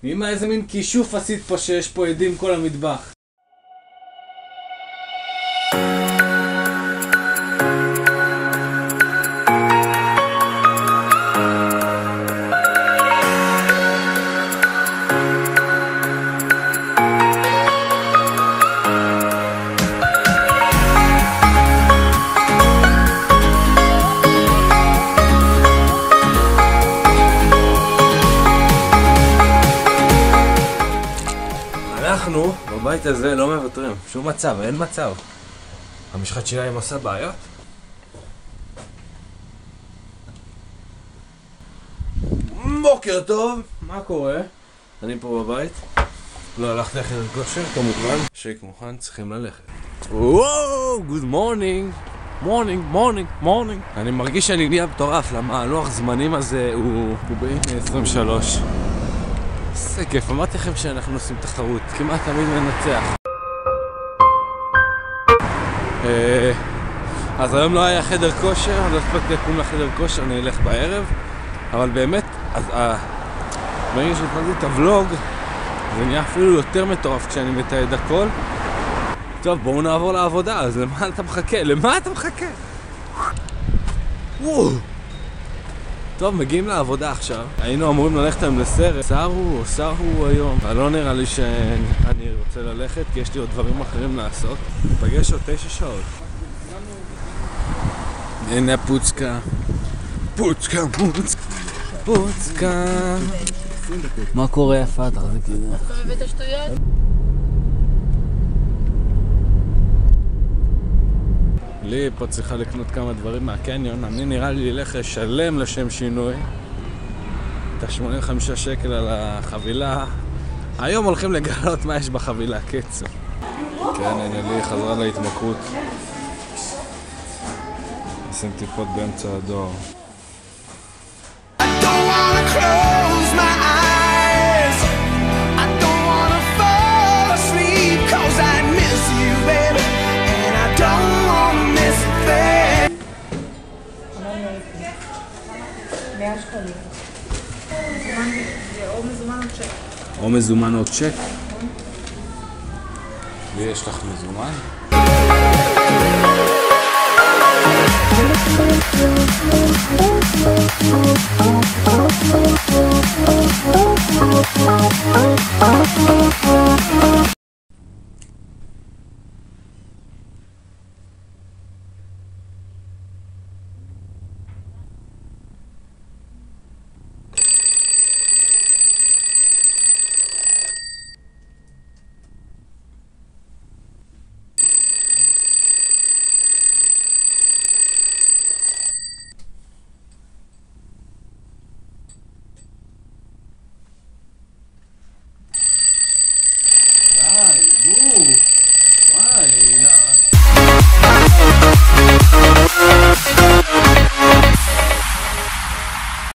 אמא, איזה מין כישוף עשית פה שיש פה עדים כל המטבח. אנחנו בבית הזה לא מוותרים, שום מצב, אין מצב. המשחת שיניים עושה בעיות? בוקר טוב, מה קורה? אני פה בבית, לא הלכתי לחדר כושר כמובן. שייק מוכן, צריכים ללכת. וואו, גוד מורנינג, מורנינג. אני מרגיש שאני נהיה מטורף, למה הלוח זמנים הזה הוא ב-23. זה כיף, אמרתי לכם שאנחנו עושים תחרות, כמעט תמיד מנצח. אז היום לא היה חדר כושר, לא הספקתי לקום לחדר כושר, אני אלך בערב. אבל באמת, אז ברגע שהתחלתי את הוולוג, זה נהיה אפילו יותר מטורף כשאני מתעד הכל. טוב, בואו נעבור לעבודה, אז למה אתה מחכה? וואו! טוב, מגיעים לעבודה עכשיו. היינו אמורים ללכת היום לסרט. סרו היום. אבל לא נראה לי שאני רוצה ללכת, כי יש לי עוד דברים אחרים לעשות. נפגש עוד 9 שעות. הנה פוצקה. מה קורה יפה? תחזיק לי. אתה מביא את השטויות? לי פה צריכה לקנות כמה דברים מהקניון. אני נראה לי אלך לשלם לשם שינוי את ה-85 שקל על החבילה. היום הולכים לגלות מה יש בחבילה, קצו. כן, הנה לי חזרה להתמכרות. נשים טיפות באמצע הדור. או מזומן או צ'ק. לי יש לך מזומן?